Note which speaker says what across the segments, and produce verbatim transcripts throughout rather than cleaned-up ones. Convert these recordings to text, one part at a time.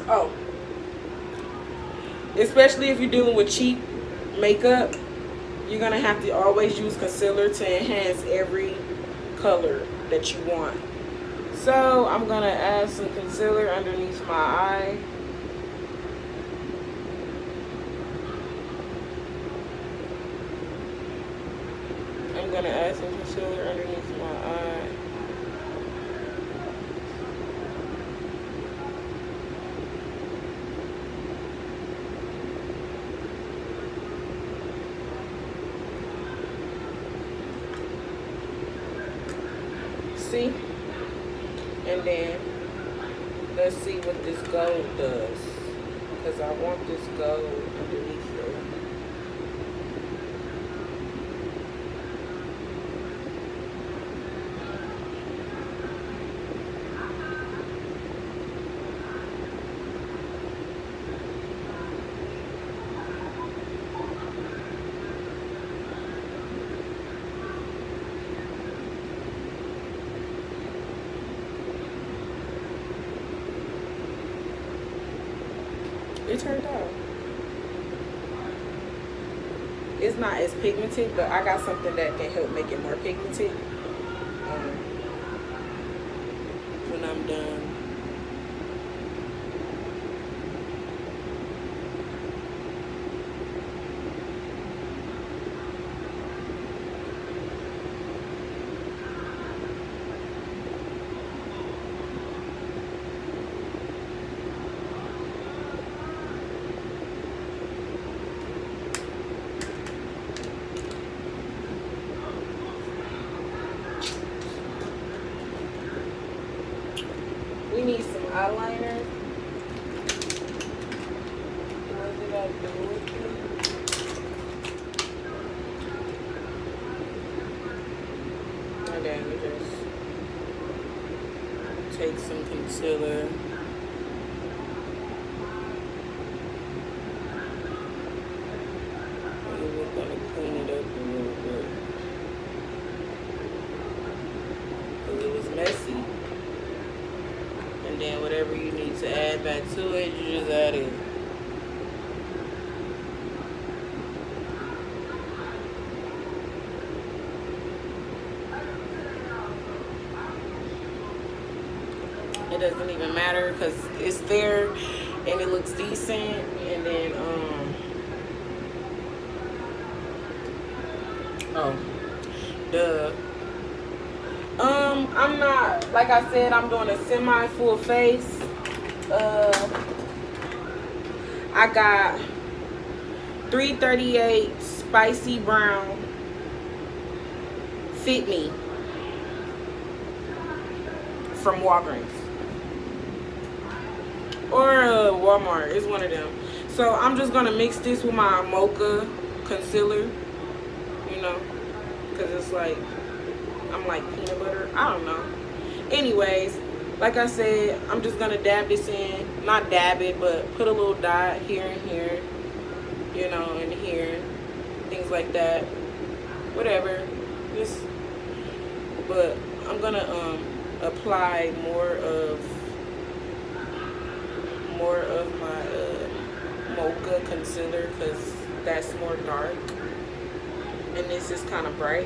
Speaker 1: Oh, especially if you're dealing with cheap makeup, you're gonna have to always use concealer to enhance every color that you want. So I'm gonna add some concealer underneath my eye. I'm gonna add some concealer underneath my eye. See? And then let's see what this gold does, because I want this gold underneath there. It turned out. It's not as pigmented, but I got something that can help make it more pigmented um, when I'm done. We need some eyeliner. What did I do with it? And then we just take some concealer. And we're gonna clean it up a little bit. Because it was messy. And then whatever you need to add back to it, you just add it. It doesn't even matter because it's there and it looks decent. And then um oh duh Um, I'm not, like I said, I'm doing a semi full face. Uh, I got three thirty-eight Spicy Brown Fit Me from Walgreens. Or uh, Walmart, it's one of them. So I'm just gonna mix this with my Mocha concealer, you know, because it's like, I'm like peanut butter. I don't know. Anyways, like I said, I'm just gonna dab this in. Not dab it, but put a little dot here and here. You know, and here. Things like that. Whatever. Just, but I'm gonna um apply more of more of my uh, Mocha concealer because that's more dark. And this is kind of bright.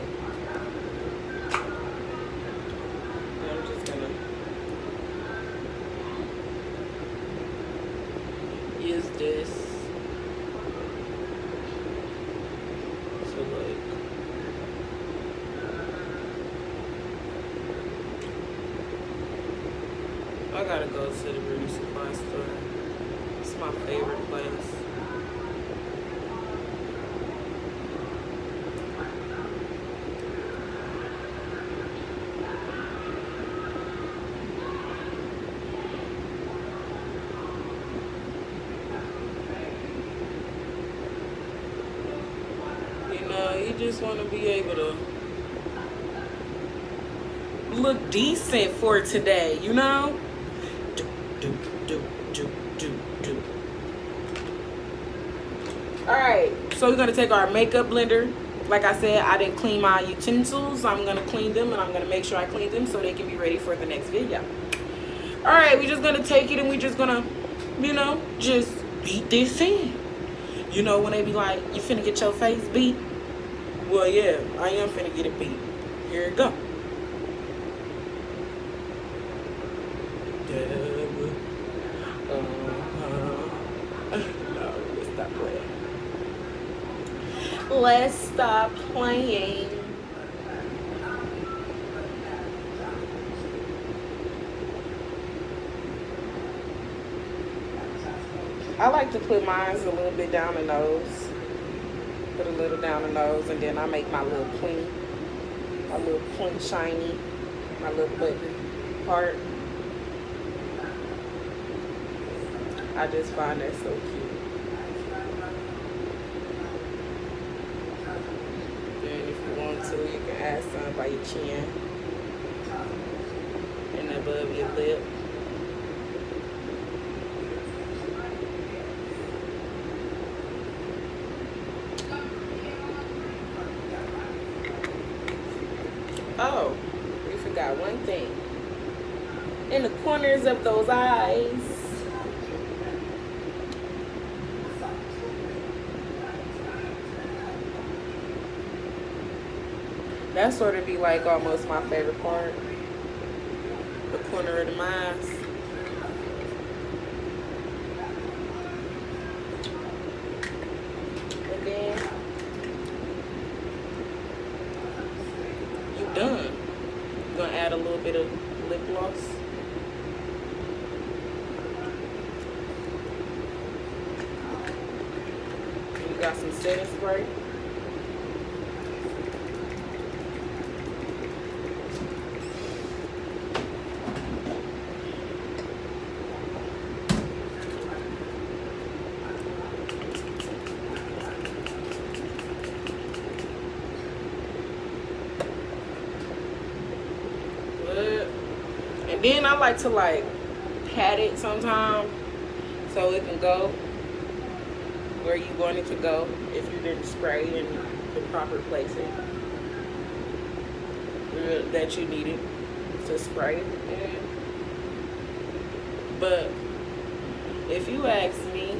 Speaker 1: Use this so like I gotta go to the beauty supply store. It's my favorite place. You just want to be able to look decent for today, you know? Do, do, do, do, do, do. Alright, so we're going to take our makeup blender. Like I said, I didn't clean my utensils. I'm going to clean them, and I'm going to make sure I clean them so they can be ready for the next video. Alright, we're just going to take it and we're just going to You know, just beat this in. You know, when they be like, you finna get your face beat? Well, yeah, I am finna get it beat. Here it go. Uh-huh. No, let's stop playing. Let's stop playing. I like to put mine a little bit down the nose. Put a little down the nose, and then I make my little point, my little point shiny, my little button part. I just find that so cute. Then if you want to, you can add some by your chin and above your lip. Oh, we forgot one thing. In the corners of those eyes. That sort of be like almost my favorite part. The corner of the mask. And then you're done. You're gonna add a little bit of lip gloss. You got some setting spray. Then I like to like pat it sometimes so it can go where you want it to go if you didn't spray in the proper places that you needed to spray in. But if you ask me,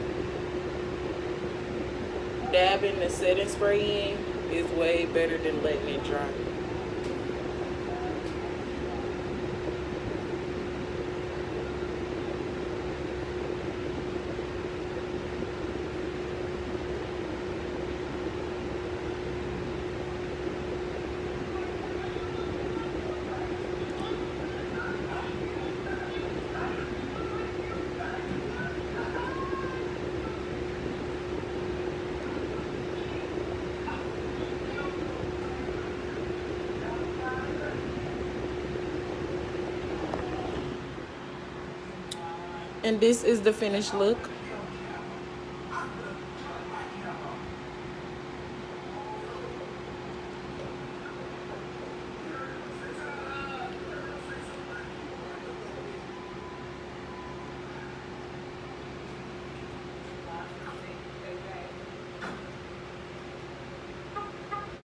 Speaker 1: dabbing the setting spray in is way better than letting it dry. And this is the finished look.